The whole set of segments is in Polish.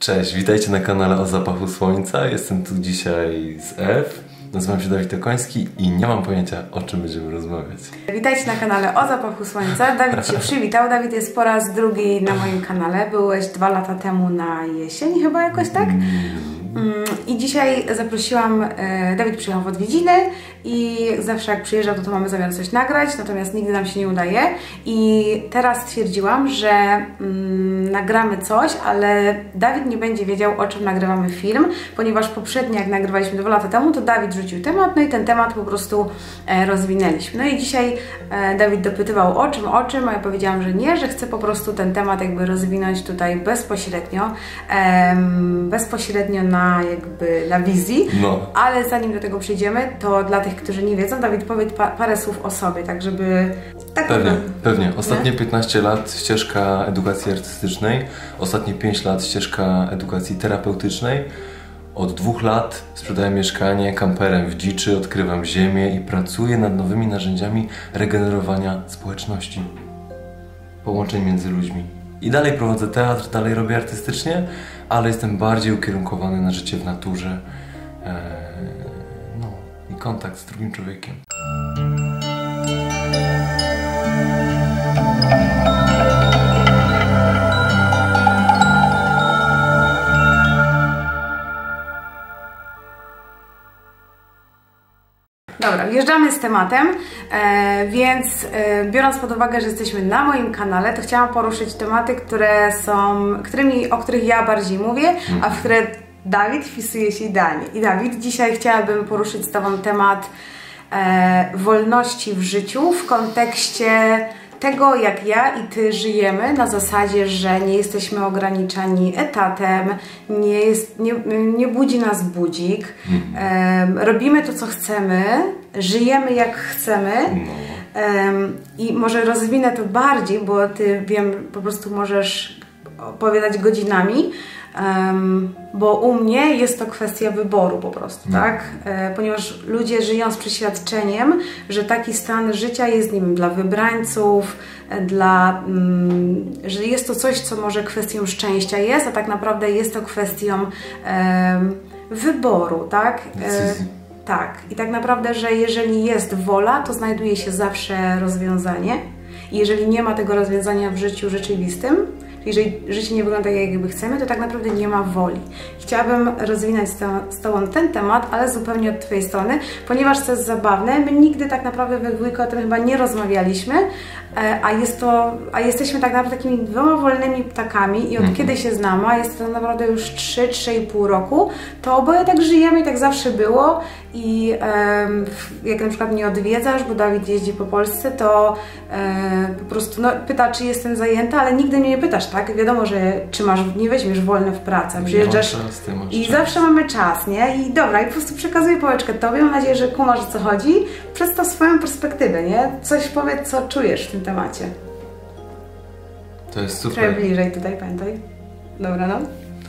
Cześć, witajcie na kanale O Zapachu Słońca. Jestem tu dzisiaj z Ew. Nazywam się Dawid Okoński i nie mam pojęcia, o czym będziemy rozmawiać. Witajcie na kanale O Zapachu Słońca. Dawid się przywitał. Dawid jest po raz drugi na moim kanale. Byłeś 2 lata temu na jesień chyba jakoś, tak? I dzisiaj zaprosiłam, Dawid przyjechał w odwiedziny i zawsze jak przyjeżdżał, to mamy zamiar coś nagrać, natomiast nigdy nam się nie udaje. I teraz stwierdziłam, że nagramy coś, ale Dawid nie będzie wiedział, o czym nagrywamy film, ponieważ poprzednio jak nagrywaliśmy 2 lata temu, to Dawid rzucił temat, no i ten temat po prostu rozwinęliśmy. No i dzisiaj Dawid dopytywał o czym, a ja powiedziałam, że nie, że chcę po prostu ten temat jakby rozwinąć tutaj bezpośrednio na wizji, ale zanim do tego przejdziemy, to dla tych, którzy nie wiedzą, Dawid powiedz parę słów o sobie, tak żeby... Pewnie. Ostatnie 15 lat ścieżka edukacji artystycznej, ostatnie 5 lat ścieżka edukacji terapeutycznej. Od 2 lat sprzedaję mieszkanie kamperem w dziczy, odkrywam ziemię i pracuję nad nowymi narzędziami regenerowania społeczności, połączeń między ludźmi. I dalej prowadzę teatr, dalej robię artystycznie, ale jestem bardziej ukierunkowany na życie w naturze, i kontakt z drugim człowiekiem. Dobra, wjeżdżamy z tematem, więc biorąc pod uwagę, że jesteśmy na moim kanale, to chciałam poruszyć tematy, o których ja bardziej mówię, a w które Dawid wpisuje się idealnie. I Dawid, dzisiaj chciałabym poruszyć z Tobą temat wolności w życiu w kontekście tego, jak ja i Ty żyjemy, na zasadzie, że nie jesteśmy ograniczani etatem, nie budzi nas budzik, robimy to, co chcemy, żyjemy jak chcemy. I może rozwinę to bardziej, bo Ty, wiem, po prostu możesz opowiadać godzinami, bo u mnie jest to kwestia wyboru po prostu, tak? Ponieważ ludzie żyją z przeświadczeniem, że taki stan życia jest, nie wiem, dla wybrańców, że jest to coś, co może kwestią szczęścia jest, a tak naprawdę jest to kwestią wyboru, tak? Tak. I tak naprawdę, że jeżeli jest wola, to znajduje się zawsze rozwiązanie. I jeżeli nie ma tego rozwiązania w życiu rzeczywistym, jeżeli życie nie wygląda tak, jakby chcemy, to tak naprawdę nie ma woli. Chciałabym rozwinąć z Tobą ten temat, ale zupełnie od Twojej strony, ponieważ to jest zabawne, my nigdy tak naprawdę we dwójkę o tym chyba nie rozmawialiśmy, a jesteśmy tak naprawdę takimi 2 wolnymi ptakami i od kiedy się znamy, a jest to tak naprawdę już 3,5 roku, to oboje tak żyjemy i tak zawsze było. I jak na przykład mnie odwiedzasz, bo Dawid jeździ po Polsce, to po prostu pyta, czy jestem zajęta, ale nigdy mnie nie pytasz, tak? Wiadomo, że nie weźmiesz wolne w pracę, przyjeżdżasz i zawsze mamy czas, nie? I dobra, i po prostu przekazuję pałeczkę Tobie, mam nadzieję, że kumasz, o co chodzi. Przedstaw swoją perspektywę, nie? Coś powiedz, co czujesz w tym temacie. To jest super. Trochę bliżej tutaj, pamiętaj. Dobra, no.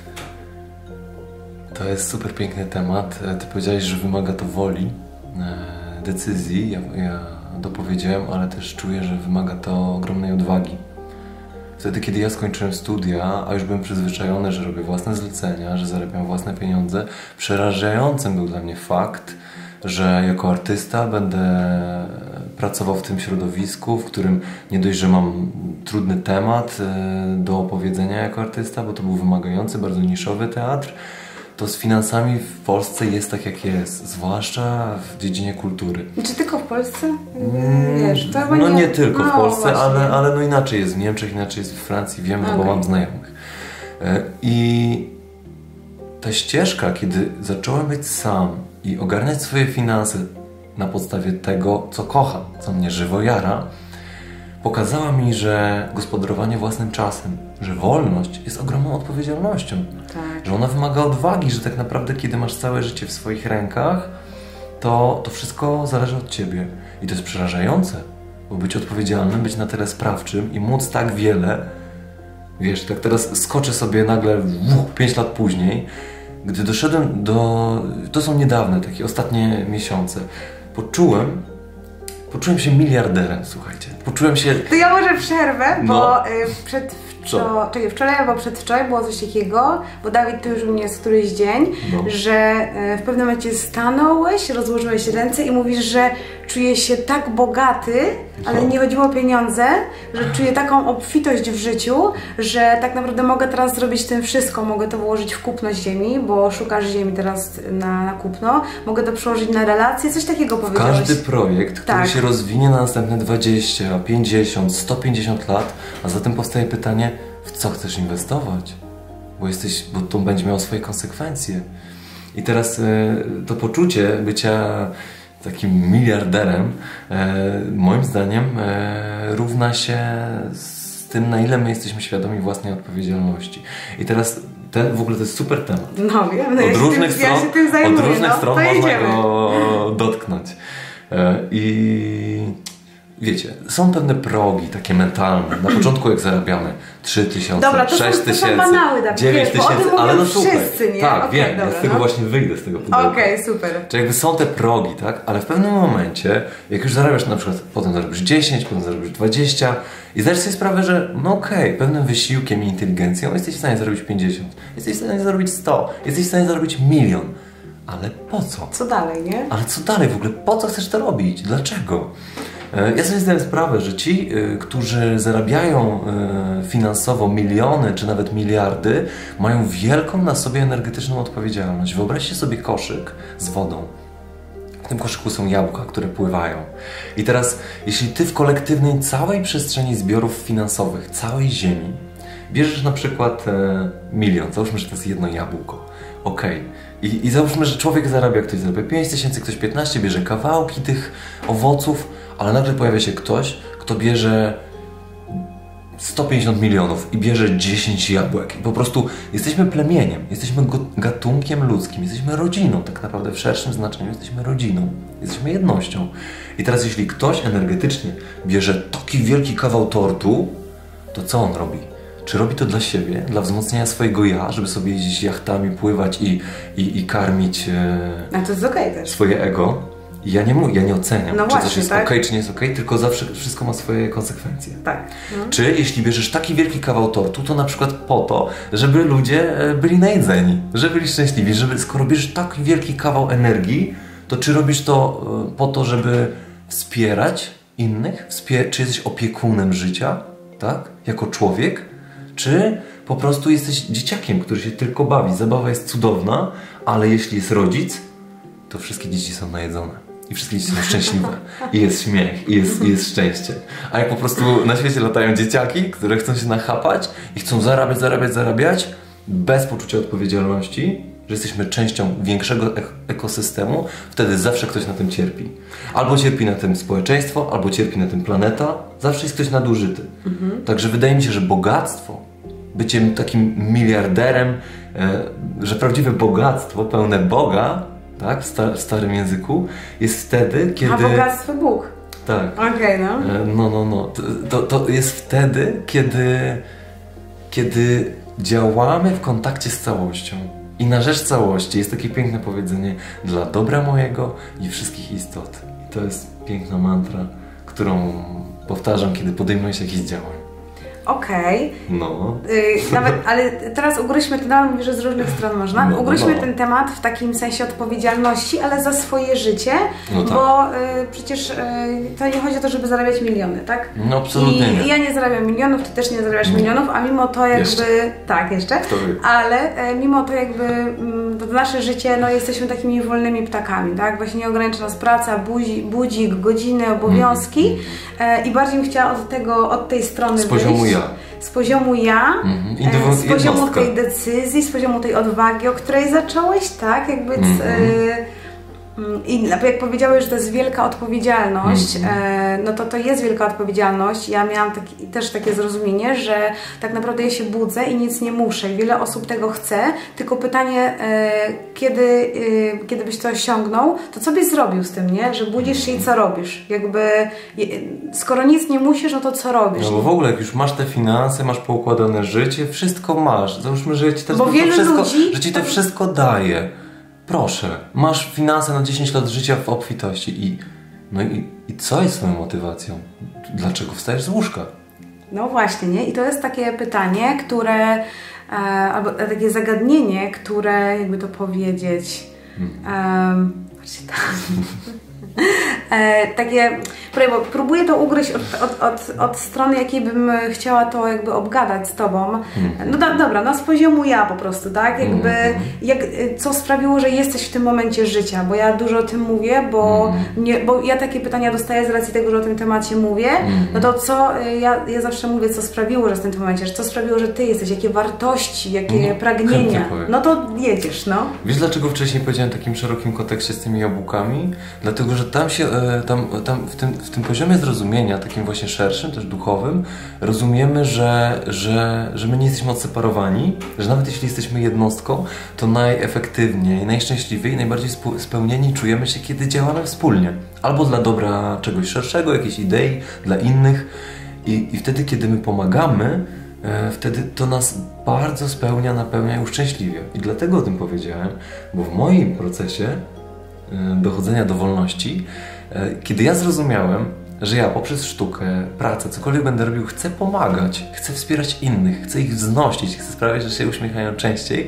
To jest super piękny temat. Ty powiedziałeś, że wymaga to woli, decyzji. Ja dopowiedziałem, ale też czuję, że wymaga to ogromnej odwagi. Wtedy, kiedy ja skończyłem studia, a już byłem przyzwyczajony, że robię własne zlecenia, że zarabiam własne pieniądze, przerażającym był dla mnie fakt, że jako artysta będę pracował w tym środowisku, w którym nie dość, że mam trudny temat do opowiedzenia jako artysta, bo to był wymagający, bardzo niszowy teatr, to z finansami w Polsce jest tak, jak jest, zwłaszcza w dziedzinie kultury. Czy tylko w Polsce? Wiesz, to nie tylko w Polsce, ale inaczej jest w Niemczech, inaczej jest w Francji, wiem, bo mam znajomych. I ta ścieżka, kiedy zacząłem być sam i ogarniać swoje finanse na podstawie tego, co kocham, co mnie żywo jara, pokazała mi, że gospodarowanie własnym czasem, że wolność jest ogromną odpowiedzialnością. Tak. Że ona wymaga odwagi, że tak naprawdę kiedy masz całe życie w swoich rękach, to wszystko zależy od Ciebie. I to jest przerażające, bo być odpowiedzialnym, być na tyle sprawczym i móc tak wiele, wiesz, tak teraz skoczę sobie nagle 5 lat później, gdy doszedłem to są niedawne, takie ostatnie miesiące, poczułem się miliarderem, słuchajcie. Poczułem się... To ja może przerwę, bo wczoraj albo przedwczoraj było coś takiego, bo Dawid, to już u mnie jest któryś dzień, że w pewnym momencie stanąłeś, rozłożyłeś ręce i mówisz, że czujesz się tak bogaty, ale nie chodziło o pieniądze, że czuję taką obfitość w życiu, że tak naprawdę mogę teraz zrobić tym wszystko, mogę to włożyć w kupno ziemi, bo szukasz ziemi teraz na kupno, mogę to przełożyć na relacje, coś takiego powiedziałeś. Każdy projekt, który się rozwinie na następne 20, 50, 150 lat, a zatem powstaje pytanie, w co chcesz inwestować? Bo to będzie miało swoje konsekwencje. I teraz to poczucie bycia takim miliarderem, moim zdaniem, równa się z tym, na ile my jesteśmy świadomi własnej odpowiedzialności. I teraz w ogóle to jest super temat. No wiem, od różnych stron można go dotknąć. I wiecie, są pewne progi takie mentalne. Na początku jak zarabiamy 3000, 6000, 9000, ale no super. Wszyscy, nie? Tak, wiem, ja z tego właśnie wyjdę z tego pudełka. Super. Czyli jakby są te progi, tak? Ale w pewnym momencie, jak już zarabiasz na przykład, potem zarobisz 10, potem zarobisz 20 i zdajesz sobie sprawę, że no pewnym wysiłkiem i inteligencją jesteś w stanie zarobić 50, jesteś w stanie zarobić 100, jesteś w stanie zarobić 1 000 000. Ale po co? Co dalej, nie? Ale co dalej w ogóle? Po co chcesz to robić? Dlaczego? Ja sobie zdaję sprawę, że ci, którzy zarabiają finansowo miliony czy nawet miliardy, mają wielką na sobie energetyczną odpowiedzialność. Wyobraźcie sobie koszyk z wodą. W tym koszyku są jabłka, które pływają. I teraz, jeśli ty w kolektywnej całej przestrzeni zbiorów finansowych, całej ziemi, bierzesz na przykład 1 000 000, załóżmy, że to jest jedno jabłko. I załóżmy, że człowiek zarabia, ktoś zarabia 5000, ktoś 15, bierze kawałki tych owoców, ale nagle pojawia się ktoś, kto bierze 150 milionów i bierze 10 jabłek. I po prostu jesteśmy plemieniem, jesteśmy gatunkiem ludzkim, jesteśmy rodziną, tak naprawdę w szerszym znaczeniu jesteśmy rodziną, jesteśmy jednością. I teraz jeśli ktoś energetycznie bierze taki wielki kawał tortu, to co on robi? Czy robi to dla siebie, dla wzmocnienia swojego ja, żeby sobie jeździć jachtami, pływać i karmić a to jest też. swoje ego? I ja nie oceniam, no czy właśnie, coś jest okej, czy nie jest okej, tylko zawsze wszystko ma swoje konsekwencje. Tak. Czy jeśli bierzesz taki wielki kawał tortu, to na przykład po to, żeby ludzie byli najedzeni, żeby byli szczęśliwi, skoro bierzesz taki wielki kawał energii, to czy robisz to po to, żeby wspierać innych? Czy jesteś opiekunem życia, tak? Jako człowiek? Czy po prostu jesteś dzieciakiem, który się tylko bawi? Zabawa jest cudowna, ale jeśli jest rodzic, to wszystkie dzieci są najedzone. I wszystkie dzieci są szczęśliwe. I jest śmiech, i jest szczęście. A jak po prostu na świecie latają dzieciaki, które chcą się nachapać i chcą zarabiać, bez poczucia odpowiedzialności, że jesteśmy częścią większego ekosystemu, wtedy zawsze ktoś na tym cierpi. Albo cierpi na tym społeczeństwo, albo cierpi na tym planeta. Zawsze jest ktoś nadużyty. Także wydaje mi się, że bogactwo, bycie takim miliarderem, że prawdziwe bogactwo pełne Boga, tak, w starym języku, jest wtedy, kiedy... A bogactwo Bóg. Tak. No. To jest wtedy, kiedy działamy w kontakcie z całością. I na rzecz całości jest takie piękne powiedzenie dla dobra mojego i wszystkich istot. I to jest piękna mantra, którą powtarzam, kiedy podejmuję się jakichś działań. No. Ale teraz ugryźmy ten temat, mówię, że z różnych stron można. Ugryźmy ten temat w takim sensie odpowiedzialności, ale za swoje życie, bo przecież to nie chodzi o to, żeby zarabiać miliony, tak? No absolutnie nie. Ja nie zarabiam milionów, ty też nie zarabiasz milionów, a mimo to jakby... Jeszcze. Tak, jeszcze. Ale mimo to jakby w nasze życie jesteśmy takimi wolnymi ptakami, tak? Właśnie nie ogranicza nas praca, budzik, godziny, obowiązki i bardziej bym chciała od tej strony z poziomu ja. Z poziomu ja, z poziomu tej decyzji, z poziomu tej odwagi, o której zacząłeś, tak? Jakby i jak powiedziałeś, że to jest wielka odpowiedzialność, no to jest wielka odpowiedzialność. Ja miałam też takie zrozumienie, że tak naprawdę ja się budzę i nic nie muszę. I wiele osób tego chce, tylko pytanie, kiedy byś to osiągnął, to co byś zrobił z tym, nie? Że budzisz się i co robisz? Jakby, skoro nic nie musisz, no to co robisz? No bo w ogóle jak już masz te finanse, masz poukładane życie, wszystko masz. Załóżmy, że ci to wszystko daje. Proszę, masz finanse na 10 lat życia w obfitości i co jest twoją motywacją? Dlaczego wstajesz z łóżka? No właśnie, nie? I to jest takie pytanie, które, albo takie zagadnienie, które, jakby to powiedzieć, patrzcie tam. Takie, bo próbuję to ugryźć od strony, jakiej bym chciała to jakby obgadać z Tobą. No dobra, no z poziomu ja po prostu, tak? Jakby, co sprawiło, że jesteś w tym momencie życia, bo ja dużo o tym mówię, bo ja takie pytania dostaję z racji tego, że o tym temacie mówię, no to co, ja zawsze mówię, co sprawiło, że w tym momencie, co sprawiło, że Ty jesteś, jakie wartości, jakie pragnienia, no to jedziesz, no. Wiesz, dlaczego wcześniej powiedziałem w takim szerokim kontekście z tymi jabłkami? Dlatego, że tam się, w tym poziomie zrozumienia, takim właśnie szerszym, też duchowym, rozumiemy, że my nie jesteśmy odseparowani, że nawet jeśli jesteśmy jednostką, to najefektywniej, najszczęśliwiej, najbardziej spełnieni czujemy się, kiedy działamy wspólnie. Albo dla dobra czegoś szerszego, jakiejś idei, dla innych. I wtedy, kiedy my pomagamy, wtedy to nas bardzo spełnia, napełnia i uszczęśliwia. I dlatego o tym powiedziałem, bo w moim procesie dochodzenia do wolności, kiedy ja zrozumiałem, że ja poprzez sztukę, pracę, cokolwiek będę robił, chcę pomagać, chcę wspierać innych, chcę ich wznosić, chcę sprawiać, że się uśmiechają częściej,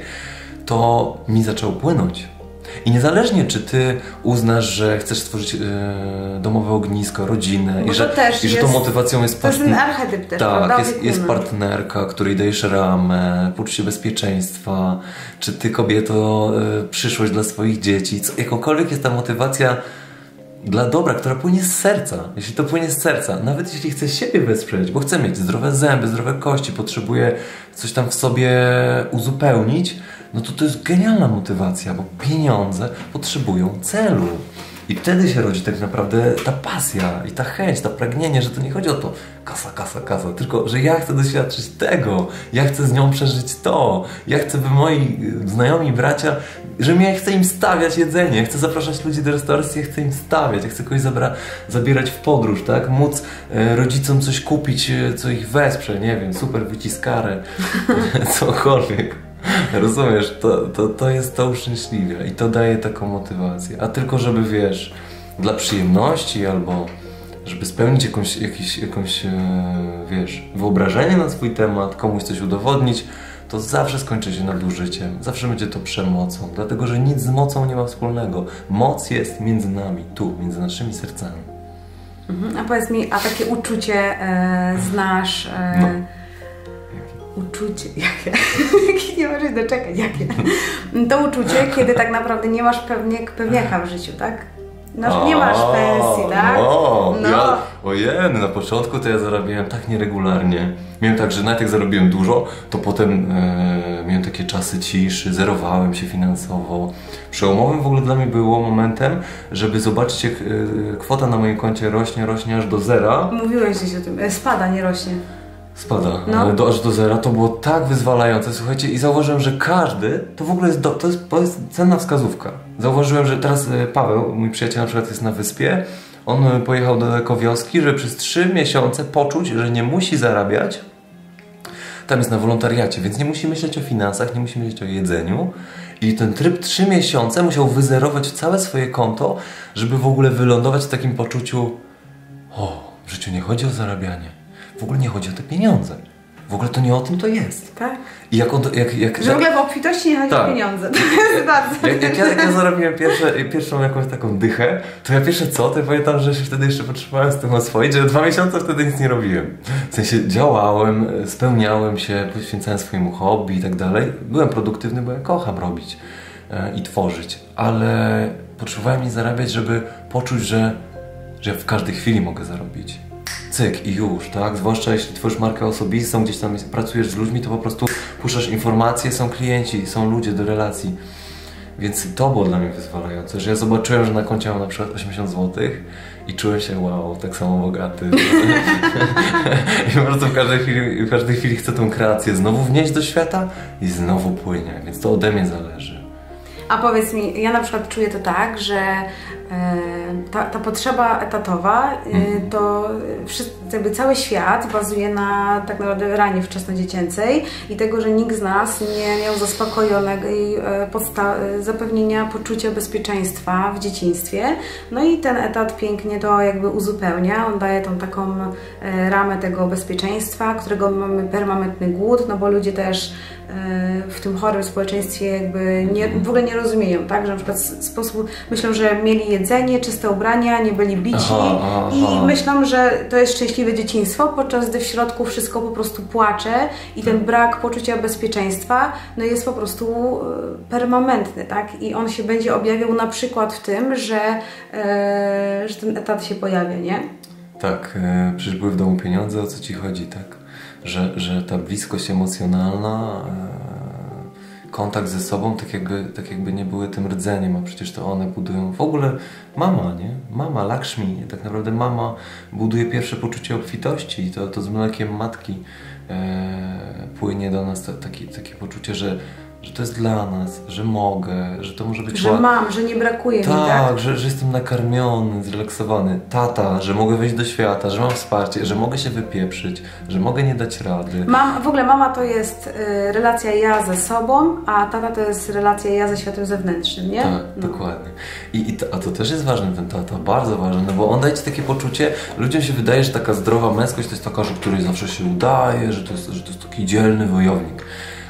to mi zaczęło płynąć. I niezależnie, czy Ty uznasz, że chcesz stworzyć domowe ognisko, rodzinę i że tą motywacją jest partnerka. To jest ten archetyp też, tak, jest partnerka, której dajesz ramę, poczucie bezpieczeństwa, czy Ty, kobieto, przyszłość dla swoich dzieci, jakąkolwiek jest ta motywacja dla dobra, która płynie z serca. Jeśli to płynie z serca, nawet jeśli chcę siebie wesprzeć, bo chcę mieć zdrowe zęby, zdrowe kości, potrzebuję coś tam w sobie uzupełnić, no to jest genialna motywacja, bo pieniądze potrzebują celu. I wtedy się rodzi tak naprawdę ta pasja i ta chęć, to pragnienie, że to nie chodzi o to kasa, tylko że ja chcę doświadczyć tego, ja chcę z nią przeżyć to, ja chcę, by moi znajomi, bracia, że ja chcę im stawiać jedzenie, ja chcę zapraszać ludzi do restauracji, ja chcę im stawiać, ja chcę kogoś zabierać w podróż, tak? Móc rodzicom coś kupić, co ich wesprze, nie wiem, super wyciskarę, cokolwiek. Rozumiesz, to jest to uszczęśliwia i to daje taką motywację. A tylko żeby, wiesz, dla przyjemności albo żeby spełnić jakąś wiesz, wyobrażenie na swój temat, komuś coś udowodnić, to zawsze skończy się nadużyciem, zawsze będzie to przemocą, dlatego że nic z mocą nie ma wspólnego. Moc jest między nami, tu, między naszymi sercami. A powiedz mi, a takie uczucie znasz... Uczucie, jakie? Nie możesz doczekać, jakie? To uczucie, kiedy tak naprawdę nie masz pewniaka w życiu, tak? No, nie masz pensji, tak? Ojej, na początku to ja zarabiałem tak nieregularnie. Miałem tak, że nawet jak zarobiłem dużo, to potem miałem takie czasy ciszy, zerowałem się finansowo. Przełomowym w ogóle dla mnie było momentem, żeby zobaczyć, jak kwota na moim koncie rośnie aż do zera. Mówiłeś gdzieś o tym, spada, nie rośnie. Spada, aż do zera. To było tak wyzwalające, słuchajcie, i zauważyłem, że każdy, to w ogóle jest, to jest cenna wskazówka. Zauważyłem, że teraz Paweł, mój przyjaciel na przykład jest na wyspie, on pojechał do ekowioski, żeby przez 3 miesiące poczuć, że nie musi zarabiać. Tam jest na wolontariacie, więc nie musi myśleć o finansach, nie musi myśleć o jedzeniu. I ten tryb 3 miesiące musiał wyzerować całe swoje konto, żeby w ogóle wylądować w takim poczuciu, w życiu nie chodzi o zarabianie. W ogóle nie chodzi o te pieniądze. W ogóle to nie o tym to jest. Tak. I że w ogóle w obfitości nie chodzi o pieniądze. To jest bardzo... Jak ja zarobiłem pierwszą jakąś taką dychę, to ja pierwsze to pamiętam, że się wtedy jeszcze potrzebowałem z tym oswoić, że 2 miesiące wtedy nic nie robiłem. W sensie działałem, spełniałem się, poświęcałem swojemu hobby i tak dalej. Byłem produktywny, bo ja kocham robić i tworzyć, ale potrzebowałem nie zarabiać, żeby poczuć, że ja w każdej chwili mogę zarobić. Cyk i już, tak? Zwłaszcza jeśli tworzysz markę osobistą, gdzieś tam pracujesz z ludźmi, to po prostu puszczasz informacje, są klienci, są ludzie do relacji. Więc to było dla mnie wyzwalające, że ja zobaczyłem, że na koncie mam na przykład 80 zł i czułem się, wow, tak samo bogaty. I po prostu w każdej chwili chcę tę kreację znowu wnieść do świata i znowu płynie, więc to ode mnie zależy. A powiedz mi, ja na przykład czuję to tak, że ta potrzeba etatowa, to jakby cały świat bazuje na tak naprawdę ranie wczesnodziecięcej i tego, że nikt z nas nie miał zaspokojonego i zapewnienia poczucia bezpieczeństwa w dzieciństwie. No i ten etat pięknie to jakby uzupełnia, on daje tą taką ramę tego bezpieczeństwa, którego mamy permanentny głód, no bo ludzie też w tym chorym społeczeństwie jakby w ogóle nie rozumieją, tak? Że na przykład myślą, że mieli jedzenie, czyste ubrania, nie byli bici i myślą, że to jest szczęśliwe dzieciństwo, podczas gdy w środku wszystko po prostu płacze i ten brak poczucia bezpieczeństwa no jest po prostu permanentny, tak? I on się będzie objawiał na przykład w tym, że ten etat się pojawia, nie? Tak, przecież były w domu pieniądze, o co Ci chodzi, tak? Że ta bliskość emocjonalna, kontakt ze sobą tak jakby nie były tym rdzeniem, a przecież to one budują w ogóle mama, nie? Mama, Lakshmi, tak naprawdę mama buduje pierwsze poczucie obfitości i to z mlekiem matki płynie do nas takie poczucie, że to jest dla nas, że mogę, że to może być... Że mam, że nie brakuje mi, tak? Tak, że jestem nakarmiony, zrelaksowany. Tata, że mogę wejść do świata, że mam wsparcie, że mogę się wypieprzyć, że mogę nie dać rady. W ogóle mama to jest relacja ja ze sobą, a tata to jest relacja ja ze światem zewnętrznym, nie? Tak, no. Dokładnie. A to też jest ważny ten tata, bardzo ważny, no bo on daje Ci takie poczucie, ludziom się wydaje, że taka zdrowa męskość to jest taka, że której zawsze się udaje, że to jest taki dzielny wojownik.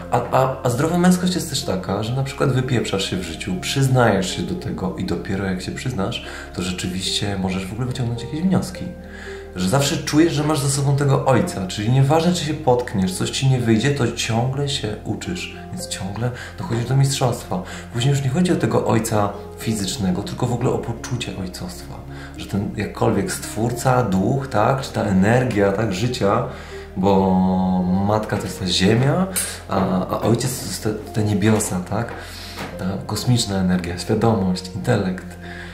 A zdrowa męskość jest też taka, że na przykład wypieprzasz się w życiu, przyznajesz się do tego i dopiero jak się przyznasz, to rzeczywiście możesz w ogóle wyciągnąć jakieś wnioski. Że zawsze czujesz, że masz za sobą tego ojca, czyli nieważne, czy się potkniesz, coś Ci nie wyjdzie, to ciągle się uczysz, więc ciągle dochodzisz do mistrzostwa. Później już nie chodzi o tego ojca fizycznego, tylko w ogóle o poczucie ojcostwa. Że ten jakkolwiek stwórca, duch, tak, czy ta energia, tak, życia, bo matka to jest ta ziemia, a ojciec to jest te niebiosa, tak? Ta kosmiczna energia, świadomość, intelekt.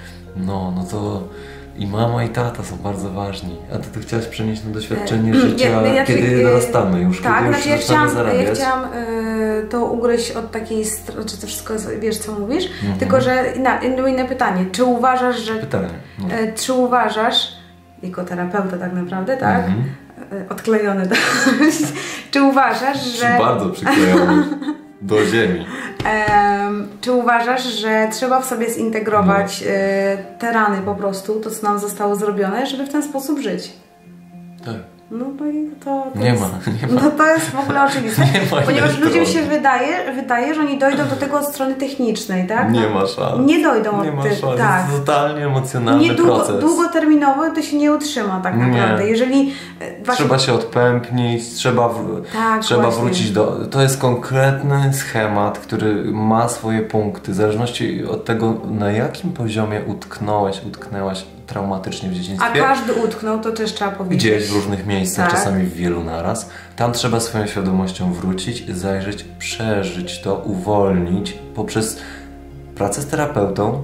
No to i mama i tata są bardzo ważni. A ty chciałaś przenieść na doświadczenie życia, kiedy dorastamy już, tak, kiedy już zaczynamy zarabiać. Ja chciałam to ugryźć od takiej strony, czy to wszystko wiesz, co mówisz? Tylko, że inne pytanie. Czy uważasz, że... Pytanie. No. Czy uważasz, jako terapeuta tak naprawdę, tak? Odklejony. Czy uważasz, że... Bardzo przyklejony do ziemi. Czy uważasz, że trzeba w sobie zintegrować te rany po prostu, to co nam zostało zrobione, żeby w ten sposób żyć? Tak. No i to nie jest, ma. No to jest w ogóle oczywiste, ponieważ ludziom się wydaje, że oni dojdą do tego od strony technicznej, tak? Nie ma szans. Nie dojdą nie od ma tych, szans. tak. To jest totalnie emocjonalny proces. Długoterminowo to się nie utrzyma tak naprawdę. Nie. Jeżeli trzeba się odpępnić, trzeba wrócić do... To jest konkretny schemat, który ma swoje punkty, w zależności od tego, na jakim poziomie utknęłaś traumatycznie w dzieciństwie. A każdy utknął, to też trzeba powiedzieć. Gdzieś w różnych miejscach, tak. czasami w wielu naraz. Tam trzeba swoją świadomością wrócić, zajrzeć, przeżyć to, uwolnić poprzez pracę z terapeutą.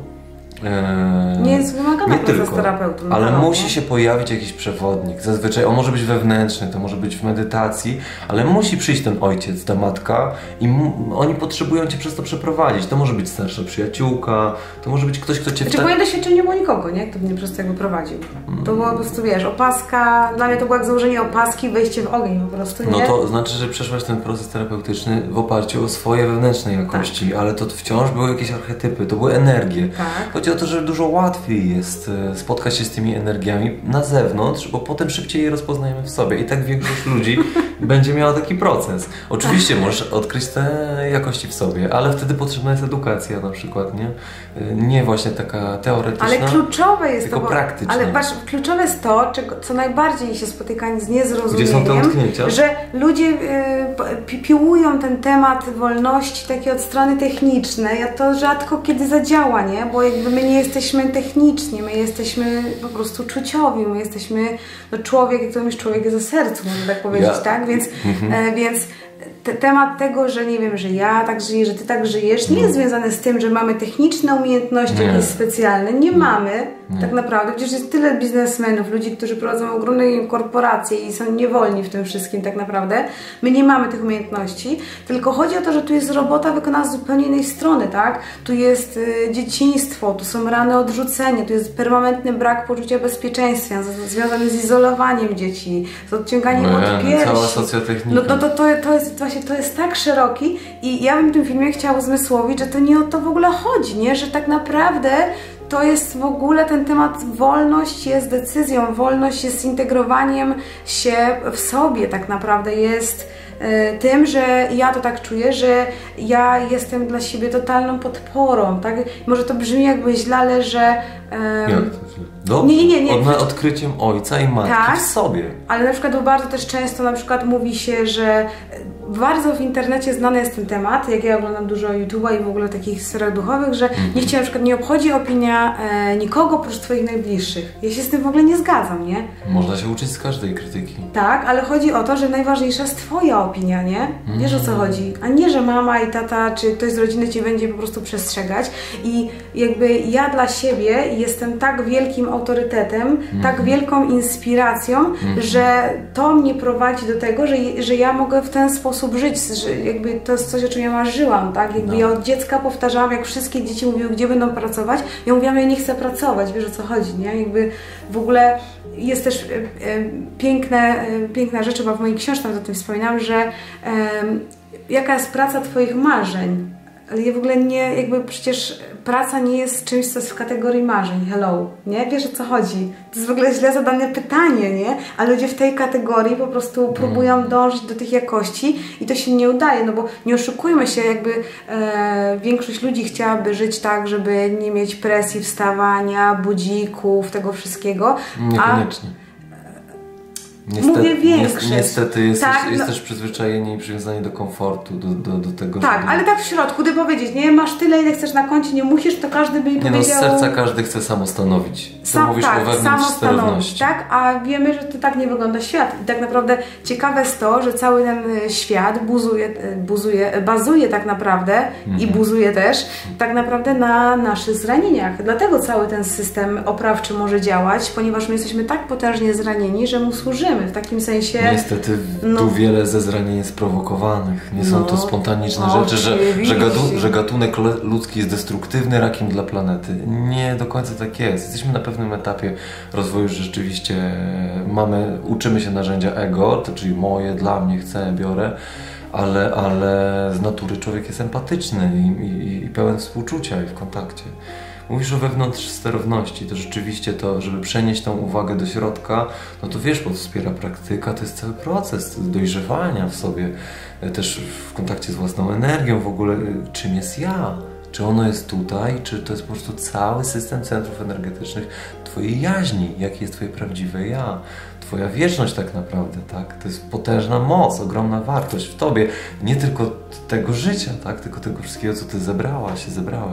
Nie jest wymagana praca z terapeutą. Ale musi się pojawić jakiś przewodnik. Zazwyczaj on może być wewnętrzny, to może być w medytacji, ale musi przyjść ten ojciec, ta matka i oni potrzebują Cię przez to przeprowadzić. To może być starsza przyjaciółka, to może być ktoś, kto Cię... Znaczy, moje doświadczenie nie było nikogo, nie? Kto mnie przez to jakby prowadził. To było po prostu, wiesz, opaska, dla mnie to było jak założenie opaski, wejście w ogień po prostu, nie? No to znaczy, że przeszłaś ten proces terapeutyczny w oparciu o swoje wewnętrzne jakości, tak. Ale to wciąż były jakieś archetypy, to były energie. Tak. Chodzi o to, że dużo łatwiej jest spotkać się z tymi energiami na zewnątrz, bo potem szybciej je rozpoznajemy w sobie i tak większość ludzi będzie miała taki proces. Oczywiście możesz odkryć te jakości w sobie, ale wtedy potrzebna jest edukacja na przykład, nie? Nie właśnie taka teoretyczna, ale kluczowe jest tylko praktyczna. Ale patrz, kluczowe jest to, co najbardziej się spotyka z niezrozumieniem, gdzie są te utknięcia? Że ludzie piłują ten temat wolności takiej od strony technicznej, a to rzadko kiedy zadziała, nie? Bo jakby my nie jesteśmy techniczni, my jesteśmy po prostu czuciowi, my jesteśmy, no człowiek, jak to mówisz, człowiek jest o sercu, można tak powiedzieć, tak? Więc temat tego, że nie wiem, że ja tak żyję, że ty tak żyjesz, nie jest związany z tym, że mamy techniczne umiejętności jakieś specjalne. Nie mamy. Nie. Tak naprawdę. Przecież jest tyle biznesmenów, ludzi, którzy prowadzą ogromne korporacje i są niewolni w tym wszystkim tak naprawdę. My nie mamy tych umiejętności, tylko chodzi o to, że tu jest robota wykonana z zupełnie innej strony, tak? Tu jest dzieciństwo, tu są rany odrzucenia, tu jest permanentny brak poczucia bezpieczeństwa związany z izolowaniem dzieci, z odciąganiem od piersi. Cała socjotechnika. To jest tak szeroki i ja bym w tym filmie chciała uzmysłowić, że to nie o to w ogóle chodzi, nie? Że tak naprawdę to jest w ogóle ten temat, wolność jest decyzją, wolność jest integrowaniem się w sobie tak naprawdę, jest tym, że ja to tak czuję, że ja jestem dla siebie totalną podporą, tak? Może to brzmi jakby źle, ale że... Jak to źle? Dobrze. Nie. Odkryciem ojca i matki tak, w sobie. Ale na przykład bardzo też często na przykład mówi się, że bardzo w internecie znany jest ten temat, jak ja oglądam dużo YouTube'a i w ogóle takich sferach duchowych, że niech Cię na przykład nie obchodzi opinia nikogo oprócz Twoich najbliższych. Ja się z tym w ogóle nie zgadzam, nie? Można się uczyć z każdej krytyki. Tak, ale chodzi o to, że najważniejsza jest Twoja opinia, nie? Wiesz, o co chodzi? A nie, że mama i tata, czy ktoś z rodziny Cię będzie po prostu przestrzegać. I jakby ja dla siebie jestem tak wielkim autorytetem, tak wielką inspiracją, że to mnie prowadzi do tego, że ja mogę w ten sposób żyć, że jakby to jest coś, o czym ja marzyłam, tak? Jakby ja od dziecka powtarzałam, jak wszystkie dzieci mówiły, gdzie będą pracować, ja mówiłam, ja nie chcę pracować, wiesz, o co chodzi, nie? Jakby w ogóle jest też piękna rzecz, bo w mojej książce nawet o tym wspominam, że jaka jest praca Twoich marzeń. Ale ja w ogóle nie, jakby przecież praca nie jest czymś, co jest w kategorii marzeń. Hello, nie? Wiesz, o co chodzi? To jest w ogóle źle zadane pytanie, nie? A ludzie w tej kategorii po prostu próbują dążyć do tych jakości i to się nie udaje, no bo nie oszukujmy się, jakby większość ludzi chciałaby żyć tak, żeby nie mieć presji wstawania, budzików, tego wszystkiego. Niekoniecznie. Mówię większość. Niestety jest też przyzwyczajenie i przywiązanie do komfortu, do tego, tak, żeby... ale tak w środku, ty powiedzieć, nie, masz tyle, ile chcesz na koncie, nie musisz, to każdy by mi powiedział... Nie, z serca każdy chce samostanowić. Mówisz o wewnątrz sterowności. Tak, a wiemy, że to tak nie wygląda świat. I tak naprawdę ciekawe jest to, że cały ten świat bazuje tak naprawdę i buzuje też tak naprawdę na naszych zranieniach. Dlatego cały ten system oprawczy może działać, ponieważ my jesteśmy tak potężnie zranieni, że mu służymy. W takim sensie... Niestety tu wiele ze zranień jest prowokowanych. Nie są to spontaniczne rzeczy, że gatunek ludzki jest destruktywny, rakiem dla planety. Nie do końca tak jest. Jesteśmy na pewnym etapie rozwoju, że rzeczywiście uczymy się narzędzia ego, to czyli moje, dla mnie, chcę, biorę, ale z natury człowiek jest empatyczny i pełen współczucia i w kontakcie. Mówisz o wewnątrz sterowności, to rzeczywiście to, żeby przenieść tą uwagę do środka, no to wiesz, bo to wspiera praktyka, to jest cały proces dojrzewania w sobie, też w kontakcie z własną energią w ogóle, czym jest ja, czy ono jest tutaj, czy to jest po prostu cały system centrów energetycznych Twojej jaźni, jakie jest Twoje prawdziwe ja, Twoja wieczność tak naprawdę, tak? To jest potężna moc, ogromna wartość w Tobie, nie tylko tego życia, tak? Tylko tego wszystkiego, co Ty zebrałeś.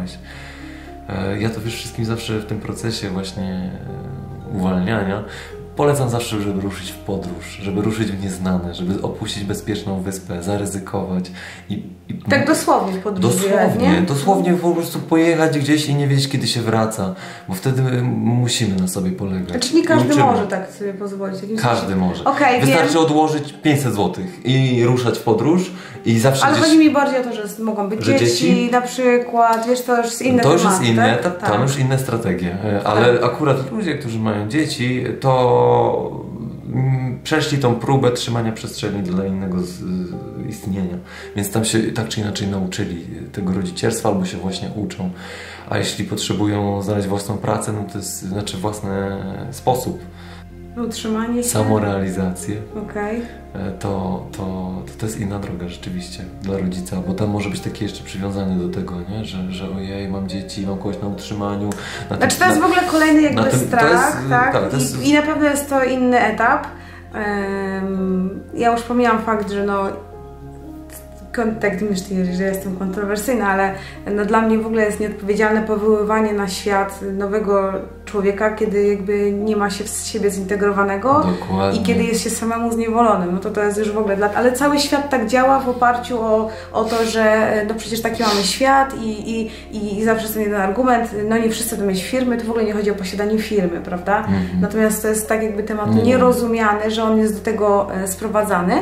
Ja to wiesz, wszystkim zawsze w tym procesie właśnie uwalniania polecam zawsze, żeby ruszyć w podróż, żeby ruszyć w nieznane, żeby opuścić bezpieczną wyspę, zaryzykować tak dosłownie w podróży, dosłownie po prostu pojechać gdzieś i nie wiedzieć, kiedy się wraca, bo wtedy musimy na sobie polegać. Znaczy nie każdy może tak sobie pozwolić. Każdy może. Okay, wystarczy odłożyć 500 zł i ruszać w podróż i zawsze ale chodzi mi bardziej o to, że mogą być dzieci na przykład, wiesz, to już jest inne to już jest inne, tam już inne strategie, ale akurat ludzie, którzy mają dzieci, to przeszli tą próbę trzymania przestrzeni dla innego istnienia. Więc tam się tak czy inaczej nauczyli tego rodzicielstwa albo się właśnie uczą. A jeśli potrzebują znaleźć własną pracę, no to jest znaczy własny sposób. Utrzymanie się. Samorealizację. Okay. To jest inna droga rzeczywiście dla rodzica, bo tam może być takie jeszcze przywiązanie do tego, nie? Że ojej, mam dzieci, mam kogoś na utrzymaniu. Znaczy to jest w ogóle kolejny jakby strach, tak? I na pewno jest to inny etap. Ja już pomijam fakt, że tak myślę, że jestem kontrowersyjna, ale no dla mnie w ogóle jest nieodpowiedzialne powoływanie na świat nowego człowieka, kiedy jakby nie ma się w siebie zintegrowanego. Dokładnie. I kiedy jest się samemu zniewolonym. No to jest już w ogóle... Ale cały świat tak działa w oparciu o to, że no przecież taki mamy świat i zawsze jest ten jeden argument, no nie wszyscy chcą mieć firmy, to w ogóle nie chodzi o posiadanie firmy, prawda? Natomiast to jest tak jakby temat nierozumiany, że on jest do tego sprowadzany.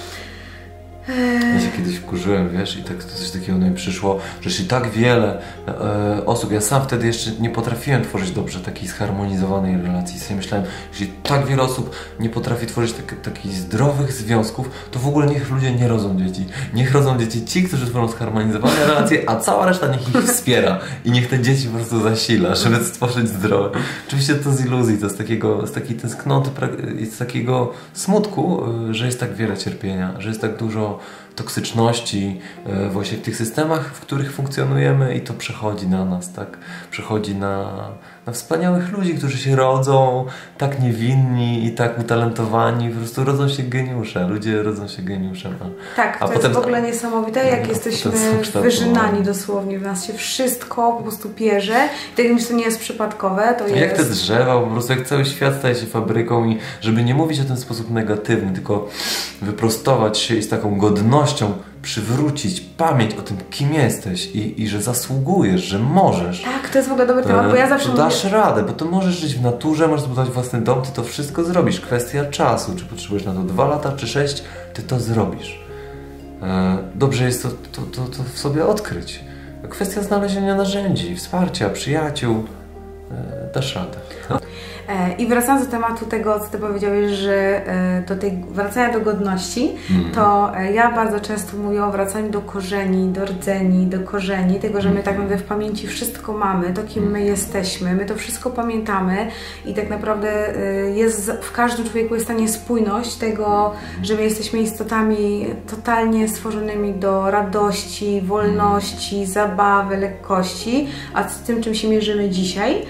Ja się kiedyś wkurzyłem, wiesz, i tak coś takiego mi przyszło, że jeśli tak wiele osób, ja sam wtedy jeszcze nie potrafiłem tworzyć dobrze takiej zharmonizowanej relacji. Sobie myślałem, że jeśli tak wiele osób nie potrafi tworzyć takich zdrowych związków, to w ogóle niech ludzie nie rodzą dzieci. Niech rodzą dzieci ci, którzy tworzą zharmonizowane relacje, a cała reszta niech ich wspiera i niech te dzieci po prostu zasila, żeby stworzyć zdrowe. Oczywiście to z iluzji, to z takiej tęsknoty, z takiego smutku, że jest tak wiele cierpienia, że jest tak dużo toksyczności właśnie w tych systemach, w których funkcjonujemy i to przechodzi na nas, tak? Przechodzi na wspaniałych ludzi, którzy się rodzą tak niewinni i tak utalentowani, po prostu rodzą się geniusze, ludzie rodzą się geniuszem. Tak, to jest w ogóle niesamowite, jak jesteśmy wyżynani dosłownie, w nas się wszystko po prostu pierze i tak jak to nie jest przypadkowe, to jest... Jak te drzewa, po prostu jak cały świat staje się fabryką i żeby nie mówić o ten sposób negatywny, tylko wyprostować się i z taką godnością przywrócić pamięć o tym, kim jesteś i że zasługujesz, że możesz. Tak, to jest w ogóle dobry temat, bo ja zawsze mówię... dasz radę, bo to możesz żyć w naturze, możesz zbudować własny dom, ty to wszystko zrobisz. Kwestia czasu, czy potrzebujesz na to 2 lata, czy 6, ty to zrobisz. Dobrze jest to w sobie odkryć. Kwestia znalezienia narzędzi, wsparcia, przyjaciół. Dasz radę. I wracając do tematu tego, co Ty powiedziałeś, że do tej wracania do godności, to ja bardzo często mówię o wracaniu do korzeni, do rdzeni, do korzeni, tego, że my tak naprawdę w pamięci wszystko mamy, to kim my jesteśmy, my to wszystko pamiętamy i tak naprawdę jest w każdym człowieku jest stanie spójność tego, że my jesteśmy istotami totalnie stworzonymi do radości, wolności, zabawy, lekkości, a z tym, czym się mierzymy dzisiaj.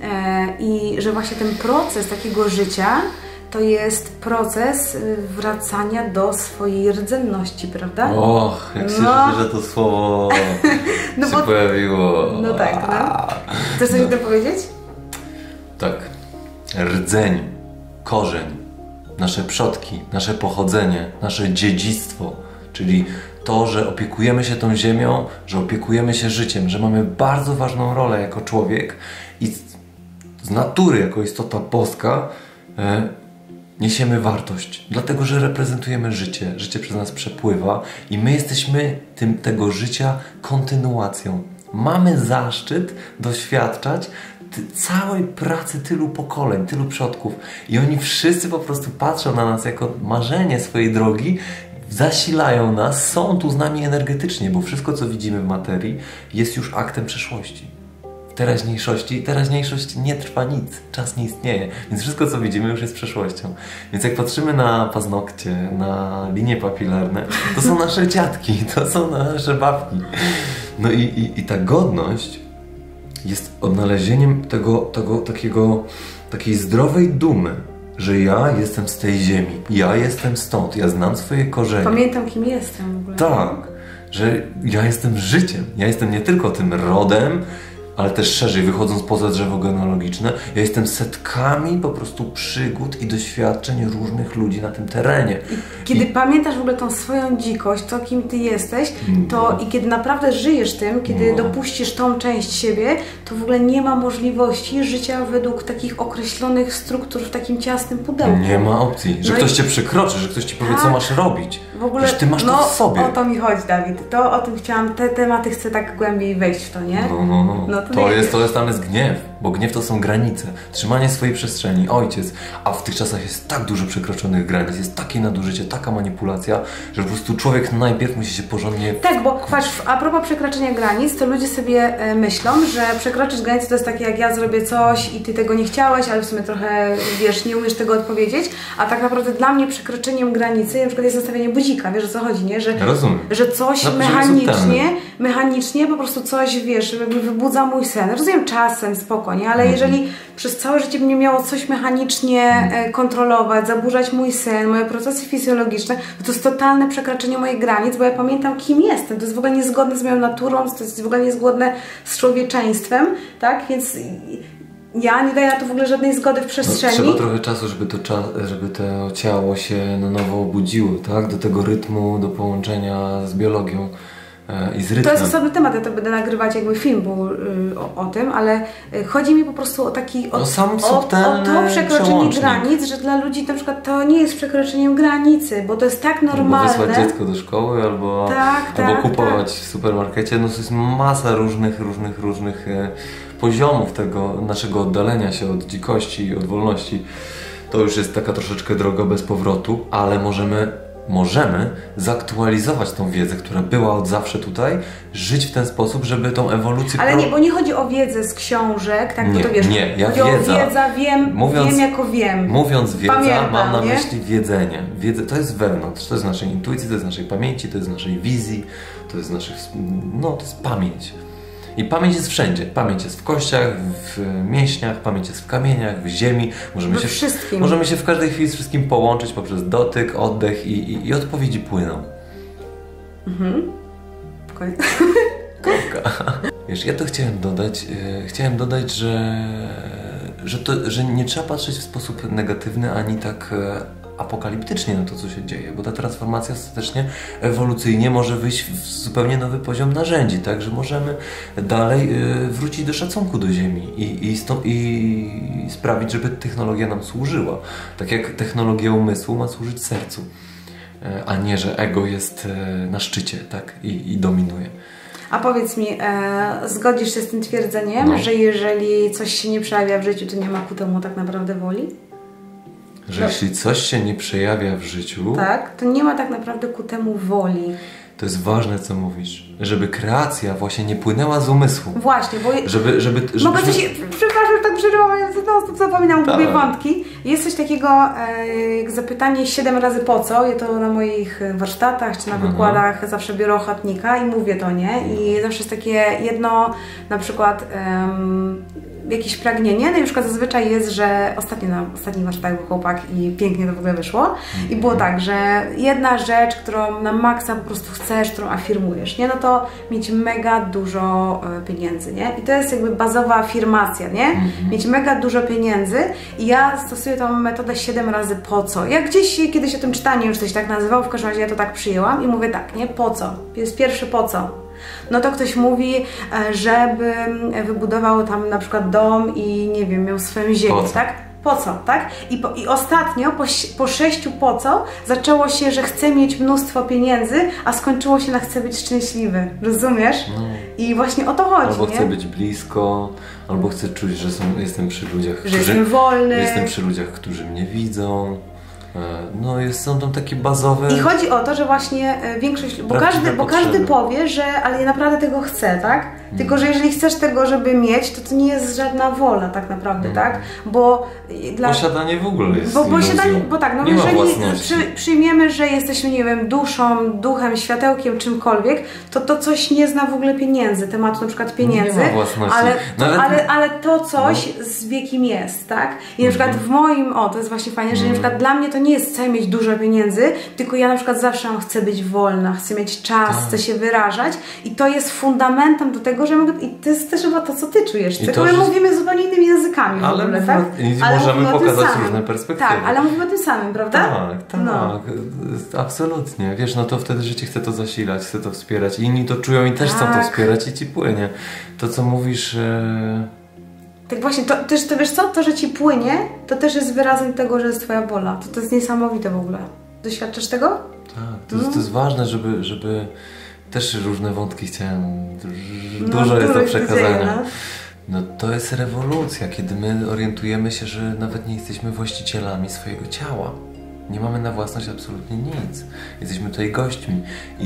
I że właśnie ten proces takiego życia to jest proces wracania do swojej rdzenności, prawda? Och, jak się cieszę, że to słowo się pojawiło. No tak, no. Chcesz coś o tym powiedzieć? Tak. Rdzeń, korzeń, nasze przodki, nasze pochodzenie, nasze dziedzictwo, czyli to, że opiekujemy się tą ziemią, że opiekujemy się życiem, że mamy bardzo ważną rolę jako człowiek i z natury, jako istota boska, niesiemy wartość. Dlatego, że reprezentujemy życie. Życie przez nas przepływa i my jesteśmy tego życia kontynuacją. Mamy zaszczyt doświadczać całej pracy tylu pokoleń, tylu przodków. I oni wszyscy po prostu patrzą na nas jako marzenie swojej drogi, zasilają nas, są tu z nami energetycznie, bo wszystko, co widzimy w materii, jest już aktem przeszłości. Teraźniejszość nie trwa nic, czas nie istnieje, więc wszystko, co widzimy, już jest przeszłością. Więc jak patrzymy na paznokcie, na linie papilarne, to są nasze dziadki, to są nasze babki. No i ta godność jest odnalezieniem takiej zdrowej dumy, że ja jestem z tej ziemi, ja jestem stąd, ja znam swoje korzenie. Pamiętam, kim jestem w ogóle. Tak, że ja jestem życiem, ja jestem nie tylko tym rodem, ale też szerzej, wychodząc poza drzewo genealogiczne, ja jestem setkami po prostu przygód i doświadczeń różnych ludzi na tym terenie. Kiedy pamiętasz w ogóle tą swoją dzikość, to kim ty jesteś, to i kiedy naprawdę żyjesz tym, kiedy dopuścisz tą część siebie, to w ogóle nie ma możliwości życia według takich określonych struktur w takim ciasnym pudełku. Nie ma opcji, że ktoś cię przekroczy, że ktoś ci powie, co masz robić. W ogóle, że ty masz to w sobie. O to mi chodzi, Dawid. To o tym chciałam, te tematy chcę tak głębiej wejść w to, nie? No tam jest gniew, bo gniew to są granice. Trzymanie swojej przestrzeni, ojciec. A w tych czasach jest tak dużo przekroczonych granic, jest takie nadużycie, taka manipulacja, że po prostu człowiek najpierw musi się porządnie... Tak, bo patrz, a propos przekraczania granic, to ludzie sobie myślą, że przekroczyć granice to jest takie, jak ja zrobię coś i ty tego nie chciałeś, ale w sumie trochę, wiesz, nie umiesz tego odpowiedzieć, a tak naprawdę dla mnie przekroczeniem granicy na przykład jest nastawienie budzika, wiesz o co chodzi, nie? Że, rozumiem. Że coś mechanicznie mechanicznie po prostu coś, wiesz, jakby wybudza mój sen. Rozumiem czasem, spokojnie, ale jeżeli przez całe życie mnie miało coś mechanicznie kontrolować, zaburzać mój sen, moje procesy fizjologiczne, to jest totalne przekraczanie moich granic, bo ja pamiętam, kim jestem. To jest w ogóle niezgodne z moją naturą, to jest w ogóle niezgodne z człowieczeństwem, tak? Więc ja nie daję na to w ogóle żadnej zgody w przestrzeni. No, trzeba trochę czasu, żeby to ciało się na nowo obudziło, tak? Do tego rytmu, do połączenia z biologią i z rytmem. To jest osobny temat, ja to będę nagrywać jakby film był, o tym, ale chodzi mi po prostu o taki... O to przekroczenie granic, że dla ludzi na przykład to nie jest przekroczeniem granicy, bo to jest tak normalne. Albo wysłać dziecko do szkoły, albo kupować w supermarkecie. No to jest masa różnych poziomów tego naszego oddalenia się od dzikości, od wolności. To już jest taka troszeczkę droga bez powrotu, ale możemy zaktualizować tą wiedzę, która była od zawsze tutaj, żyć w ten sposób, żeby tą ewolucję... Ale nie, bo nie chodzi o wiedzę z książek, tak? Nie, to wiesz, nie, wiem jako wiem. Mówiąc wiedza, pamiętam, mam na myśli wiedzenie. To jest wewnątrz, to jest z naszej intuicji, to jest z naszej pamięci, to jest z naszej wizji, to jest z naszych... No, to jest pamięć. I pamięć jest wszędzie. Pamięć jest w kościach, w mięśniach, pamięć jest w kamieniach, w ziemi. Możemy się w każdej chwili z wszystkim połączyć poprzez dotyk, oddech i odpowiedzi płyną. Kropka. Wiesz, ja to chciałem dodać, że nie trzeba patrzeć w sposób negatywny ani tak apokaliptycznie na to, co się dzieje, bo ta transformacja ostatecznie ewolucyjnie może wyjść w zupełnie nowy poziom narzędzi, tak, że możemy dalej wrócić do szacunku do Ziemi i sprawić, żeby technologia nam służyła. Tak jak technologia umysłu ma służyć sercu, a nie, że ego jest na szczycie, tak, i dominuje. A powiedz mi, zgodzisz się z tym twierdzeniem, że jeżeli coś się nie przejawia w życiu, to nie ma ku temu tak naprawdę woli? Że jeśli coś się nie przejawia w życiu... Tak, to nie ma tak naprawdę ku temu woli. To jest ważne, co mówisz. Żeby kreacja właśnie nie płynęła z umysłu. Właśnie, bo... Mogę przepraszam, tak przerywam, ja zapominam głupie wątki. Jest coś takiego jak zapytanie 7 razy po co. Ja to na moich warsztatach czy na wykładach zawsze biorę ochotnika i mówię to, nie? I zawsze jest takie jedno, na przykład... jakieś pragnienie, no i na przykład zazwyczaj jest, że na ostatnim warsztatach był chłopak i pięknie to w ogóle wyszło i było tak, że jedna rzecz, którą na maksa po prostu chcesz, którą afirmujesz, nie, no to mieć mega dużo pieniędzy, nie, i to jest jakby bazowa afirmacja, nie, mieć mega dużo pieniędzy i ja stosuję tą metodę 7 razy po co, jak gdzieś kiedyś o tym czytaniu już coś tak nazywał, w każdym razie ja to tak przyjęłam i mówię tak, nie, po co, jest pierwszy po co. No to ktoś mówi, żeby wybudował tam na przykład dom i nie wiem, miał swoją ziemię, tak? Po co, tak? I ostatnio, po 6 po co, zaczęło się, że chce mieć mnóstwo pieniędzy, a skończyło się na chce być szczęśliwy. Rozumiesz? No. I właśnie o to chodzi, albo nie? chcę być blisko, albo chcę czuć, że jestem przy ludziach, jestem wolny. Jestem przy ludziach, którzy mnie widzą. No są tam takie bazowe... I chodzi o to, że właśnie większość... Bo każdy powie, że ale ja naprawdę tego chcę, tak? Tylko, że jeżeli chcesz tego, żeby mieć, to nie jest żadna wola tak naprawdę, tak? Bo... Posiadanie w ogóle jest Bo tak, no jeżeli przyjmiemy, że jesteśmy, nie wiem, duszą, duchem, światełkiem, czymkolwiek, to coś nie zna w ogóle pieniędzy, tematu na przykład pieniędzy, nie ma własności. Ale to coś z wiekiem jest, tak? I na przykład w moim, to jest właśnie fajnie, że na przykład dla mnie to nie jest chcę mieć dużo pieniędzy, tylko ja na przykład zawsze chcę być wolna, chcę mieć czas, chcę się wyrażać i to jest fundamentem do tego, że mogę, i to jest też chyba to, co ty czujesz, tylko my mówimy zupełnie innymi językami w ogóle, tak? Ale możemy pokazać różne perspektywy. Tak, ale mówimy o tym samym, prawda? Tak, absolutnie. Wiesz, no to wtedy życie chce to zasilać, chce to wspierać, inni to czują i też chcą to wspierać i ci płynie. To, co mówisz... Tak właśnie, to wiesz co? To, że ci płynie, to też jest wyrazem tego, że jest twoja wola. To jest niesamowite w ogóle. Doświadczasz tego? Tak, to jest ważne, żeby też różne wątki chciałem, dużo jest do przekazania. No to jest rewolucja, kiedy my orientujemy się, że nawet nie jesteśmy właścicielami swojego ciała. Nie mamy na własność absolutnie nic. Jesteśmy tutaj gośćmi.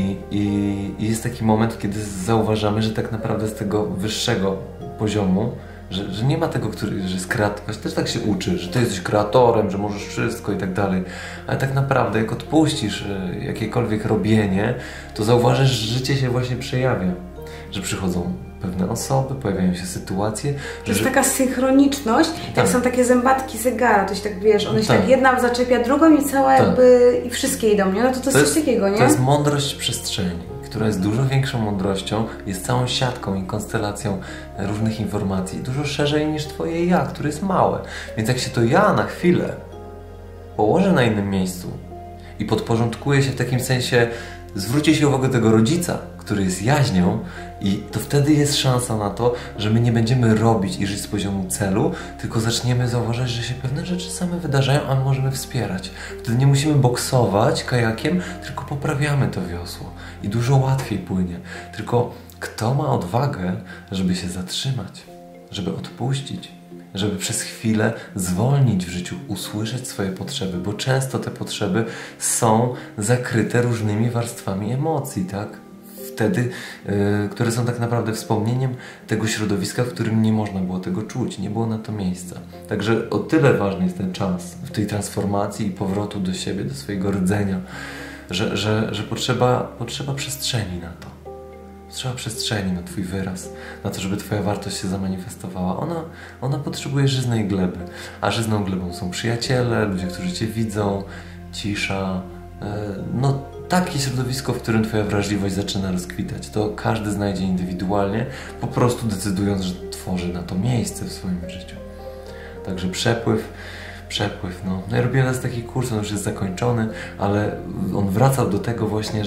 I jest taki moment, kiedy zauważamy, że tak naprawdę z tego wyższego poziomu, że nie ma tego, że jest kreatywny. Też tak się uczy, że ty jesteś kreatorem, że możesz wszystko i tak dalej. Ale tak naprawdę, jak odpuścisz jakiekolwiek robienie, to zauważysz, że życie się właśnie przejawia. że przychodzą pewne osoby, pojawiają się sytuacje. To jest taka synchroniczność, jak są takie zębatki zegara, to się tak, wiesz, one się tak jedna zaczepia drugą i cała jakby, i wszystkie idą, nie? No to jest coś takiego, nie? To jest mądrość przestrzeni, która jest dużo większą mądrością, jest całą siatką i konstelacją różnych informacji, dużo szerzej niż twoje ja, które jest małe. Więc jak się to ja na chwilę położy na innym miejscu i podporządkuje się w takim sensie, zwróci się uwagę tego rodzica, który jest jaźnią, i to wtedy jest szansa na to, że my nie będziemy robić i żyć z poziomu celu, tylko zaczniemy zauważać, że się pewne rzeczy same wydarzają, a my możemy wspierać. Wtedy nie musimy boksować kajakiem, tylko poprawiamy to wiosło i dużo łatwiej płynie. Tylko kto ma odwagę, żeby się zatrzymać, żeby odpuścić, żeby przez chwilę zwolnić w życiu, usłyszeć swoje potrzeby, bo często te potrzeby są zakryte różnymi warstwami emocji, tak? Wtedy, które są tak naprawdę wspomnieniem tego środowiska, w którym nie można było tego czuć, nie było na to miejsca. Także o tyle ważny jest ten czas w tej transformacji i powrotu do siebie, do swojego rdzenia, że potrzeba przestrzeni na to. Trzeba przestrzeni na twój wyraz, na to, żeby twoja wartość się zamanifestowała. Ona potrzebuje żyznej gleby, a żyzną glebą są przyjaciele, ludzie, którzy cię widzą, cisza, no takie środowisko, w którym twoja wrażliwość zaczyna rozkwitać. To każdy znajdzie indywidualnie, po prostu decydując, że tworzy na to miejsce w swoim życiu. Także przepływ, no. Ja robiłem teraz taki kurs, on już jest zakończony, ale on wracał do tego właśnie,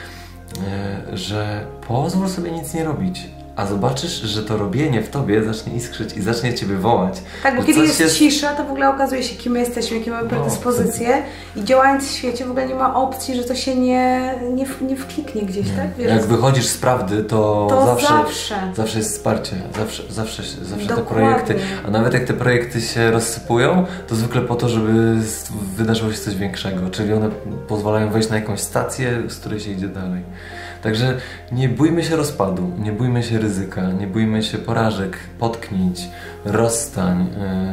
że pozwól sobie nic nie robić, a zobaczysz, że to robienie w tobie zacznie iskrzyć i zacznie cię wywołać. Tak, bo kiedy jest cisza, to w ogóle okazuje się, kim my jesteśmy, jakie mamy predyspozycje i działając w świecie w ogóle nie ma opcji, że to się nie wkliknie gdzieś, tak? Wiesz? Jak wychodzisz z prawdy, to zawsze jest wsparcie, zawsze te projekty, a nawet jak te projekty się rozsypują, to zwykle po to, żeby wydarzyło się coś większego, czyli one pozwalają wejść na jakąś stację, z której się idzie dalej. Także nie bójmy się rozpadu, nie bójmy się ryzyka, nie bójmy się porażek, potknięć, rozstań,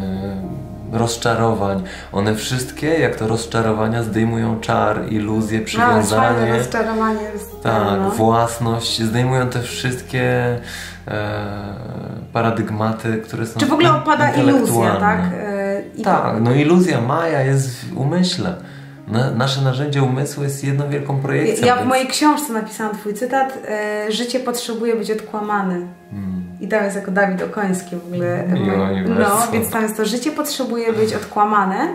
rozczarowań. One wszystkie, jak to rozczarowania, zdejmują czar, iluzję, przywiązanie. No, rozczarowanie jest, tak, własność, zdejmują te wszystkie paradygmaty, które są. Czy w ogóle opada iluzja, tak? Tak, no iluzja Maja jest w umyśle. Nasze narzędzie umysłu jest jedną wielką projekcją. Ja w mojej książce napisałam twój cytat: życie potrzebuje być odkłamane. I tam jest jako Dawid Okoński w ogóle. No, więc tam jest to: życie potrzebuje być odkłamane.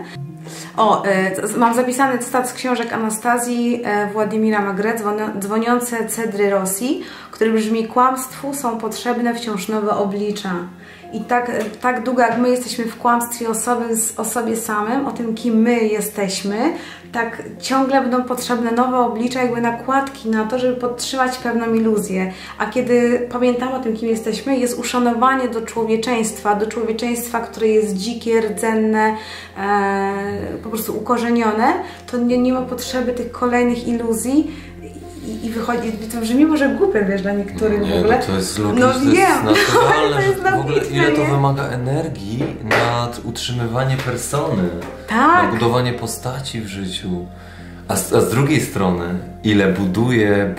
Mam zapisany cytat z książek Anastazji Władimira Magre, Dzwoniące cedry Rosji, który brzmi: kłamstwu są potrzebne wciąż nowe oblicza. I tak długo jak my jesteśmy w kłamstwie o sobie samym, o tym, kim my jesteśmy, tak ciągle będą potrzebne nowe oblicza, jakby nakładki na to, żeby podtrzymać pewną iluzję. A kiedy pamiętamy o tym, kim jesteśmy, jest uszanowanie do człowieczeństwa, które jest dzikie, rdzenne, po prostu ukorzenione, to nie ma potrzeby tych kolejnych iluzji. I wychodzi, to brzmi może głupie, wiesz, dla niektórych w ogóle. To jest logiczne, no, to jest naturalne, to jest w ogóle ile to wymaga energii na utrzymywanie persony, tak, na budowanie postaci w życiu. A z drugiej strony, ile buzuje,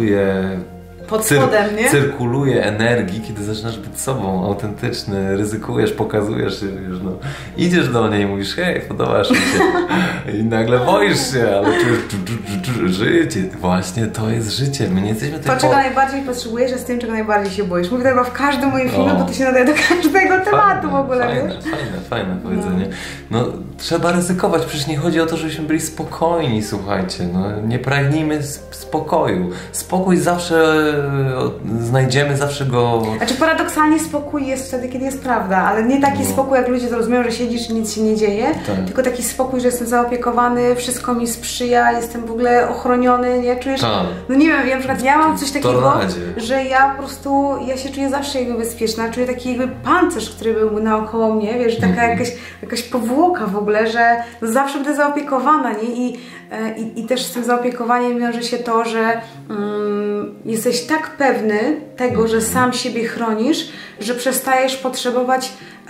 pod spodem, nie? Cyrkuluje energii, kiedy zaczynasz być sobą, autentyczny, ryzykujesz, pokazujesz się, wiesz, no. Idziesz do niej i mówisz: hej, podobasz mi się. I nagle boisz się, ale życie. Właśnie to jest życie. My nie jesteśmy to, czego najbardziej potrzebujesz, jest tym, czego najbardziej się boisz. Mówię tego w każdym moim filmie, bo to się nadaje do każdego tematu w ogóle. Fajne powiedzenie. No, trzeba ryzykować. Przecież nie chodzi o to, żebyśmy byli spokojni, słuchajcie. No, nie pragnijmy spokoju. Spokój zawsze znajdziemy, zawsze go... Znaczy paradoksalnie spokój jest wtedy, kiedy jest prawda, ale nie taki spokój, jak ludzie zrozumieją, że siedzisz i nic się nie dzieje, tylko taki spokój, że jestem zaopiekowany, wszystko mi sprzyja, jestem w ogóle ochroniony, nie? Czujesz... No nie wiem, na przykład ja mam coś takiego, że ja po prostu, ja się czuję zawsze jakby bezpieczna, czuję taki jakby pancerz, który był naokoło mnie, wiesz, taka jakaś powłoka w ogóle, że no zawsze będę zaopiekowana, nie? I też z tym zaopiekowaniem wiąże się to, że jesteś tak pewny tego, że sam siebie chronisz, że przestajesz potrzebować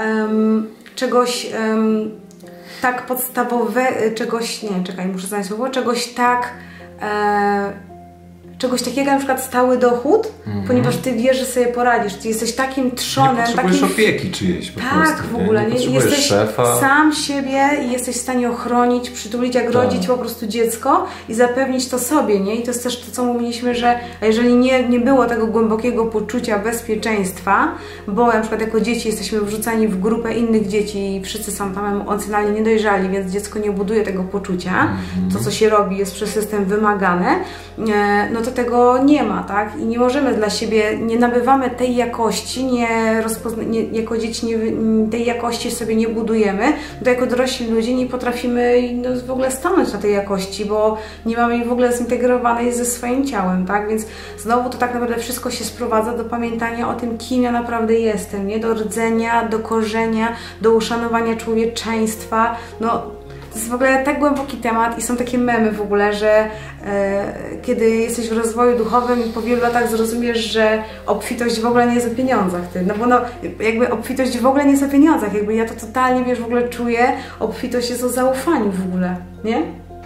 czegoś tak podstawowego, czegoś tak czegoś takiego, na przykład stały dochód, ponieważ ty wiesz, że sobie poradzisz. Ty jesteś takim trzonem. Nie potrzebujesz opieki czyjejś po prostu. Tak, w ogóle. Nie jesteś szefa. sam siebie i jesteś w stanie ochronić, przytulić, jak rodzić po prostu dziecko i zapewnić to sobie, nie? I to jest też to, co mówiliśmy, że jeżeli nie było tego głębokiego poczucia bezpieczeństwa, bo na przykład jako dzieci jesteśmy wrzucani w grupę innych dzieci i wszyscy są tam emocjonalnie niedojrzali, więc dziecko nie buduje tego poczucia. To, co się robi, jest przez system wymagane, no to tego nie ma, tak? I nie możemy dla siebie, nie nabywamy tej jakości, jako dzieci tej jakości sobie nie budujemy, to jako dorośli ludzie nie potrafimy w ogóle stanąć na tej jakości, bo nie mamy jej w ogóle zintegrowanej ze swoim ciałem, tak? Więc znowu to tak naprawdę wszystko się sprowadza do pamiętania o tym, kim ja naprawdę jestem, nie? Do rdzenia, do korzenia, do uszanowania człowieczeństwa, no to jest w ogóle tak głęboki temat i są takie memy w ogóle, że kiedy jesteś w rozwoju duchowym i po wielu latach zrozumiesz, że obfitość w ogóle nie jest o pieniądzach, no bo jakby obfitość w ogóle nie jest o pieniądzach, jakby ja to totalnie, wiesz, w ogóle czuję, obfitość jest o zaufaniu w ogóle, nie?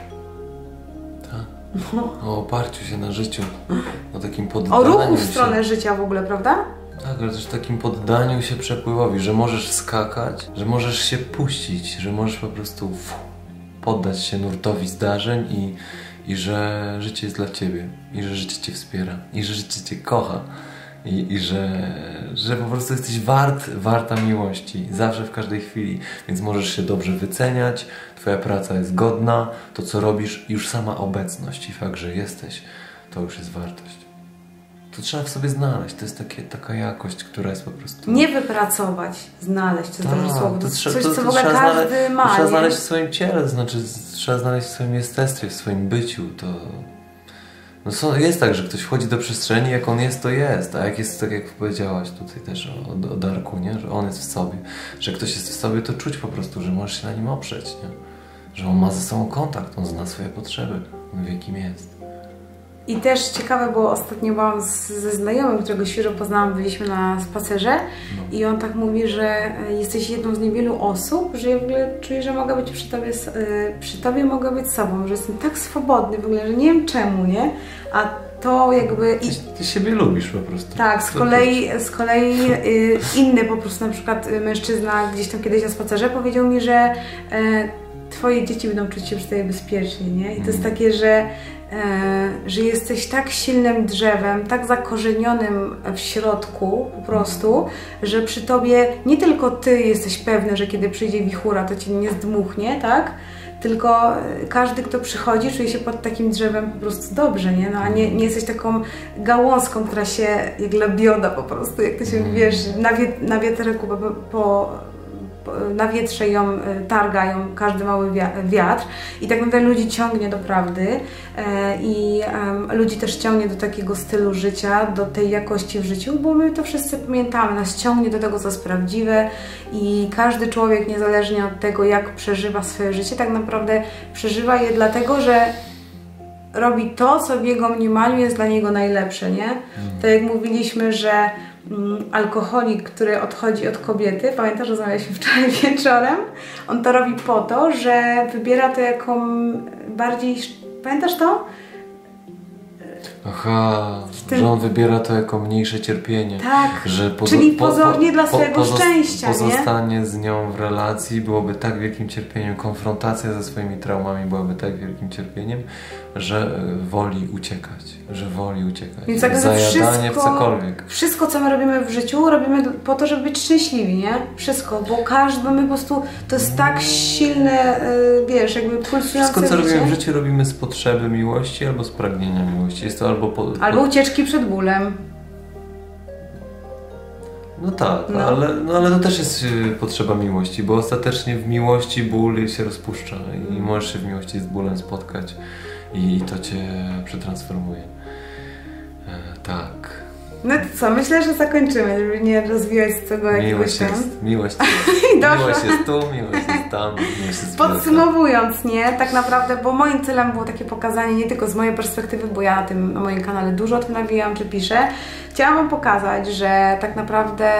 Tak. O oparciu się na życiu, o takim poddaniu o ruchu w stronę życia w ogóle, prawda? Tak, ale też takim poddaniu się przepływowi, że możesz skakać, że możesz się puścić, że możesz po prostu poddać się nurtowi zdarzeń i że życie jest dla Ciebie, i że życie Cię wspiera, i że życie Cię kocha, i że po prostu jesteś warta miłości, zawsze, w każdej chwili, więc możesz się dobrze wyceniać, Twoja praca jest godna, to co robisz, już sama obecność i fakt, że jesteś, to już jest wartość. To trzeba w sobie znaleźć, to jest taka jakość, która jest po prostu... Nie wypracować, znaleźć, to jest dobre słowo, to jest coś, co w ogóle trzeba każdy ma. Trzeba znaleźć w swoim ciele, to znaczy trzeba znaleźć w swoim jestestwie, w swoim byciu, to... No jest tak, że ktoś wchodzi do przestrzeni, jak on jest, to jest, a jak jest, tak jak powiedziałaś tutaj też o Darku, nie? Że on jest w sobie, że ktoś jest w sobie, to czuć po prostu, że możesz się na nim oprzeć, nie? Że on ma ze sobą kontakt, on zna swoje potrzeby, on wie, kim jest. I też ciekawe, bo ostatnio byłam ze znajomym, którego świeżo poznałam, byliśmy na spacerze i on tak mówi, że jesteś jedną z niewielu osób, że ja w ogóle czuję, że mogę być przy tobie mogę być sobą, że jestem tak swobodny w ogóle, że nie wiem czemu, nie? A to jakby... Ty siebie lubisz po prostu. Tak, z kolei inny po prostu na przykład mężczyzna gdzieś tam kiedyś na spacerze powiedział mi, że twoje dzieci będą czuć się przy tobie bezpiecznie, nie? I to jest takie, że jesteś tak silnym drzewem, tak zakorzenionym w środku po prostu, że przy tobie nie tylko ty jesteś pewny, że kiedy przyjdzie wichura, to cię nie zdmuchnie, tak? Tylko każdy, kto przychodzi, czuje się pod takim drzewem po prostu dobrze, nie? No, a nie jesteś taką gałązką, która się jak lebioda po prostu, jak to się, wiesz, na wiaterku na wietrze ją targają każdy mały wiatr i tak naprawdę ludzi ciągnie do prawdy i ludzi też ciągnie do takiego stylu życia, do tej jakości w życiu, bo my to wszyscy pamiętamy, nas ciągnie do tego, co jest prawdziwe i każdy człowiek, niezależnie od tego, jak przeżywa swoje życie, tak naprawdę przeżywa je dlatego, że robi to, co w jego mniemaniu jest dla niego najlepsze, nie? Tak jak mówiliśmy, że alkoholik, który odchodzi od kobiety, pamiętasz, rozmawialiśmy wczoraj wieczorem, on to robi po to, że wybiera to jako bardziej... Pamiętasz to? Aha, że on wybiera to jako mniejsze cierpienie. Tak, że czyli pozornie dla swojego szczęścia, pozostanie z nią w relacji byłoby tak wielkim cierpieniem, konfrontacja ze swoimi traumami byłaby tak wielkim cierpieniem, że woli uciekać, Więc zajadanie w cokolwiek. Wszystko, co my robimy w życiu, robimy po to, żeby być szczęśliwi, nie? Wszystko, bo my po prostu, to jest tak silne, wiesz, jakby pulsujące Wszystko, co życie. robimy w życiu, robimy z potrzeby miłości albo z pragnienia miłości. Jest to albo ucieczki przed bólem. No tak, ale to też jest potrzeba miłości, bo ostatecznie w miłości ból się rozpuszcza i możesz się w miłości z bólem spotkać i to Cię przetransformuje. Tak. No to co, myślę, że zakończymy, żeby nie rozwijać z tego jakiegoś tam. Miłość jest tu, miłość jest tam, miłość jest Podsumowując, nie, tak naprawdę, bo moim celem było takie pokazanie nie tylko z mojej perspektywy, bo ja na moim kanale dużo o tym nawijam czy piszę. Chciałam Wam pokazać, że tak naprawdę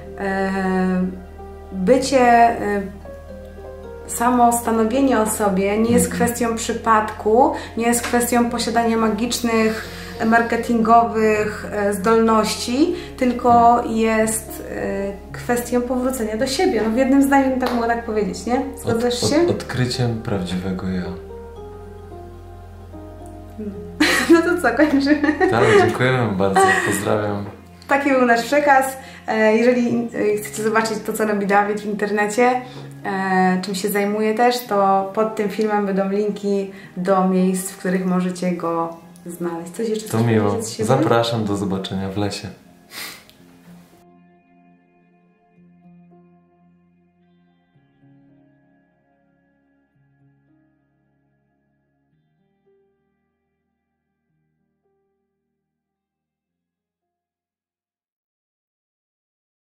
bycie, samo stanowienie o sobie nie jest kwestią przypadku, nie jest kwestią posiadania magicznych marketingowych zdolności, tylko jest kwestią powrócenia do siebie. No w jednym zdaniu tak mogę tak powiedzieć, nie? Zgadzasz się? Odkryciem prawdziwego ja. No to co, kończymy? Tak, dziękujemy bardzo, pozdrawiam. Taki był nasz przekaz. Jeżeli chcecie zobaczyć to, co robi Dawid w internecie, czym się zajmuje też, to pod tym filmem będą linki do miejsc, w których możecie go znaleźć. Coś jeszcze To miło. Zapraszam do zobaczenia w lesie.